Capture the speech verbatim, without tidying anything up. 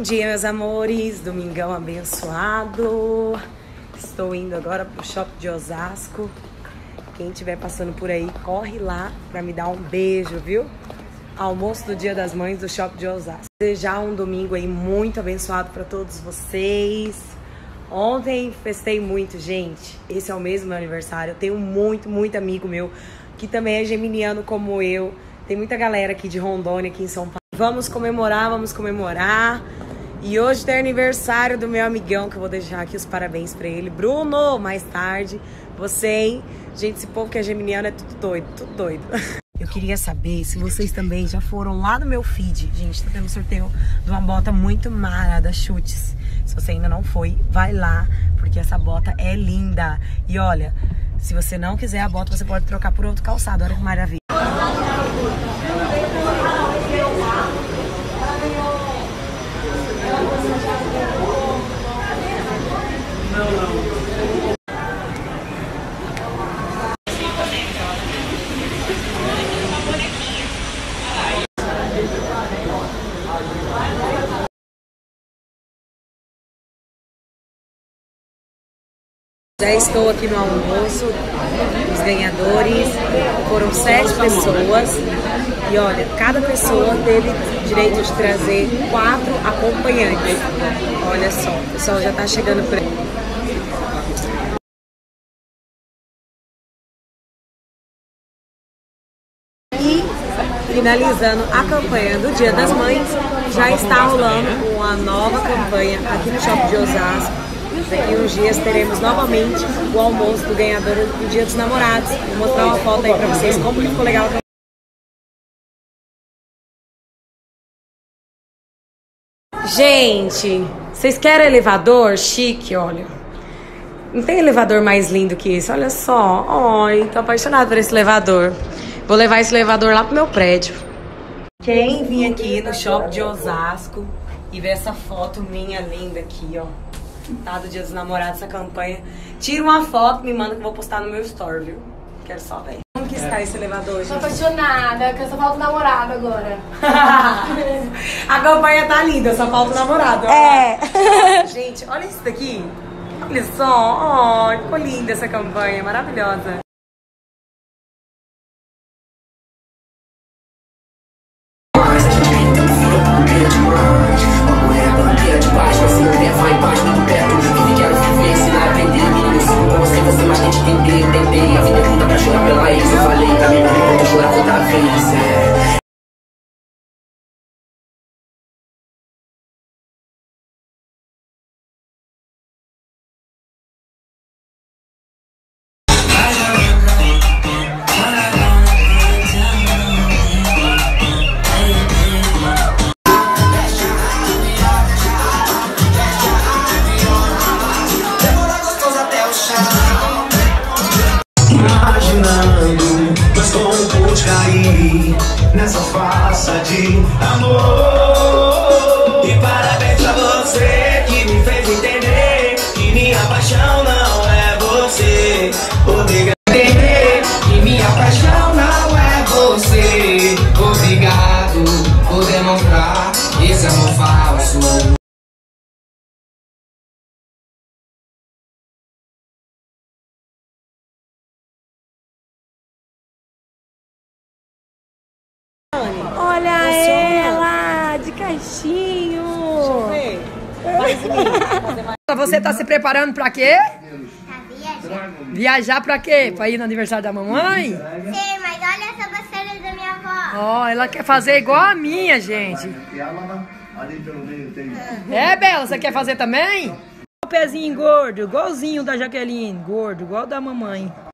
dia, meus amores, domingão abençoado. Estou indo agora pro shopping de Osasco. Quem estiver passando por aí, corre lá pra me dar um beijo, viu? Almoço do Dia das Mães do shopping de Osasco. Desejar um domingo aí muito abençoado pra todos vocês. Ontem festei muito, gente. Esse é o mesmo meu aniversário. Eu tenho muito, muito amigo meu que também é geminiano como eu. Tem muita galera aqui de Rondônia, aqui em São Paulo. Vamos comemorar, vamos comemorar. E hoje tem aniversário do meu amigão, que eu vou deixar aqui os parabéns pra ele. Bruno, mais tarde. Você, hein? Gente, esse povo que é geminiano é tudo doido, tudo doido. Eu queria saber se vocês também já foram lá no meu feed. Gente, tá tendo sorteio de uma bota muito mara da Chutes. Se você ainda não foi, vai lá, porque essa bota é linda. E olha, se você não quiser a bota, você pode trocar por outro calçado. Olha que maravilha. Já estou aqui no almoço, os ganhadores, foram sete pessoas e olha, cada pessoa teve direito de trazer quatro acompanhantes. Olha só, o pessoal já está chegando por aí. E finalizando a campanha do Dia das Mães, já está rolando uma nova campanha aqui no Shopping de Osasco. Daqui uns dias teremos novamente o almoço do ganhador do Dia dos Namorados. Vou mostrar uma foto aí pra vocês, como que ficou legal. Gente, vocês querem elevador chique? Olha, não tem elevador mais lindo que esse, olha só. Ai, tô apaixonada por esse elevador. Vou levar esse elevador lá pro meu prédio. Quem vir aqui no Shopping de Osasco e ver essa foto minha linda aqui, ó. Tá, do Dia dos Namorados, essa campanha. Tira uma foto, me manda que eu vou postar no meu story, viu? Quero só ver. Como que está esse elevador, gente? Tô apaixonada, que eu só falta o namorado agora. A campanha tá linda, só falta o namorado. É. Gente, olha isso daqui. Olha só. Oh, ficou linda essa campanha, maravilhosa. Imaginando, mas como pude cair nessa farsa de amor. E parabéns pra você que me fez entender que minha paixão não é você. Obrigado a entender que minha paixão não é você. Obrigado por demonstrar esse amor falso. Olha ela, de caixinho. Deixa eu ver. Você tá se preparando pra quê? Pra viajar. Viajar pra quê? Pra ir no aniversário da mamãe? Sim, mas olha essa basteira da minha avó. Ó, oh, ela quer fazer igual a minha, gente. É, Bela, você quer fazer também? O pezinho gordo, igualzinho da Jaqueline, gordo, igual da mamãe.